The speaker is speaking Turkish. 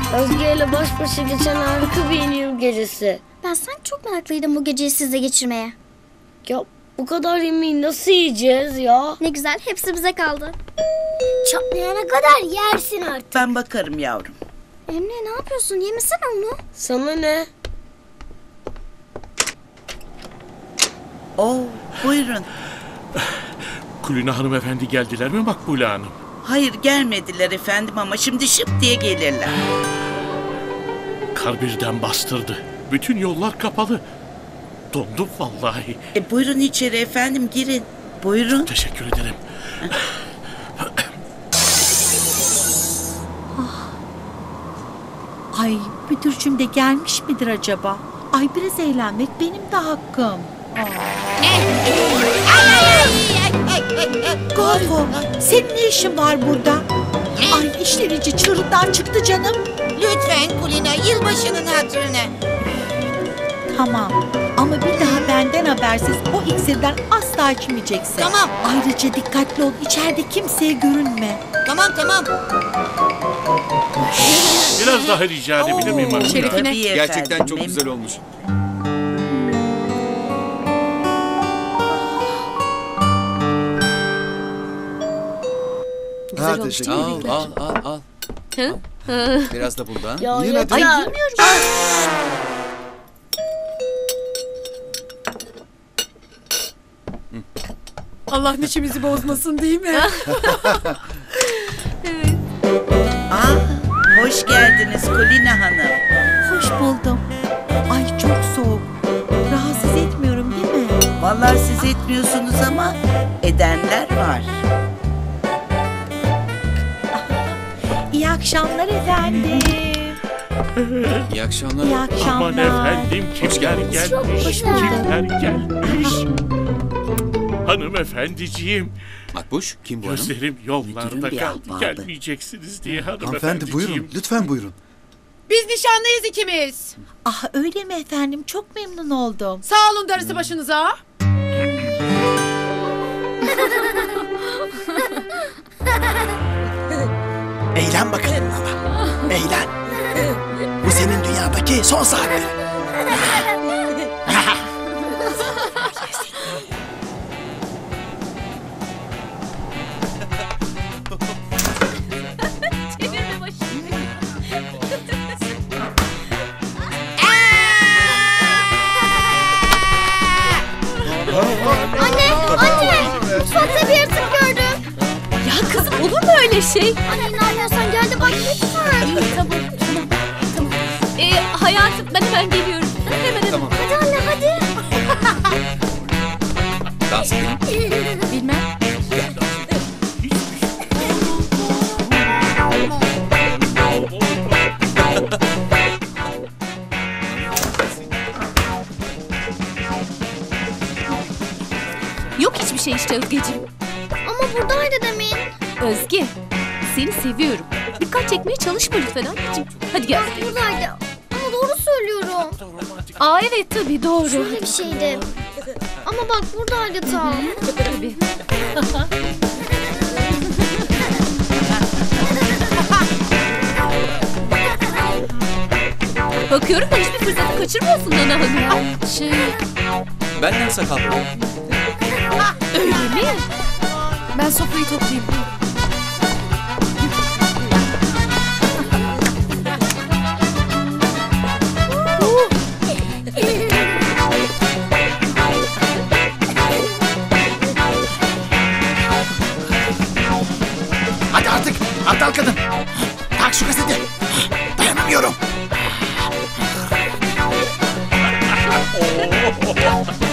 Özge ile baş başa geçen harika bir yeni yıl gecesi. Ben sanki çok meraklıydım bu geceyi sizle geçirmeye. Ya bu kadar yemeği nasıl yiyeceğiz ya? Ne güzel, hepsi bize kaldı. Çatlayana kadar yersin artık. Ben bakarım yavrum. Emre ne yapıyorsun? Yemesene onu. Sana ne? Oo, buyurun. Kulina hanımefendi geldiler mi Makbule Hanım? Hayır gelmediler efendim ama şimdi şıp diye gelirler. Kar birden bastırdı. Bütün yollar kapalı. Dondum vallahi. Buyurun içeri efendim girin. Buyurun. Teşekkür ederim. Ay müdürcüm de gelmiş midir acaba? Ay biraz eğlenmek benim de hakkım. Gafo, senin ne işin var burada? Ay işler iyice çığırından çıktı canım. Lütfen Kulina, yılbaşının hatırına. Tamam ama bir daha benden habersiz o iksirden asla içmeyeceksin. Tamam. Ayrıca dikkatli ol, içeride kimseye görünme. Tamam. Biraz daha rica edebilir miyim Makbule Hanım? Tabii efendim, Gerçekten çok memnun. güzel olmuş. Ha, teşekkür ederim. Al. Biraz da bundan. Ya Yiyin hadi. yeter. Ay bilmiyorum. Allah neşemizi bozmasın değil mi? Hoş geldiniz Kulina Hanım. Hoş buldum. Ay çok soğuk. Rahatsız etmiyorum değil mi? Vallahi siz etmiyorsunuz ama edenler var. İyi akşamlar efendim. İyi akşamlar. İyi Aman akşamlar. efendim kimler gelmiş, kimler gelmiş. Hanımefendiciğim, Makbuş, kim bu hanım? gözlerim yollarda Müdürün bir kaldı. ahbabı. Gelmeyeceksiniz diye Hanımefendi hanımefendiciğim. buyurun. Lütfen buyurun. Biz nişanlıyız ikimiz. Ah öyle mi efendim? Çok memnun oldum. Sağ olun darısı başınıza. Eğlen bakalım ama. Eğlen. Bu senin dünyadaki son saatlerin. Anne! Mutfakta bir yırtık gördüm. Ya kızım olur mu öyle şey? Anne inanmıyorsan gel de bak lütfen. Tamam. Hayatım ben hemen geliyorum. Hemen. Tamam. Hadi anne hadi. Dans edelim. Bilmem. Yok hiçbir şey işte Özgeciğim. Ama buradaydı demin. Özge, seni seviyorum. Dikkat çekmeye çalışma lütfen anneciğim. Hadi gel. Buradaydı. Ama doğru söylüyorum. Aa evet tabii doğru. Şöyle bir şeydi. Ama bak buradaydı tam. Tabii. Bakıyorum da hiçbir fırsatı kaçırmıyorsun Nana Hanım. Benden sakal. Öyle mi? Ben sofrayı toplayayım. Hadi artık. Aptal kadın. Tak şu kaseti. Dayanamıyorum.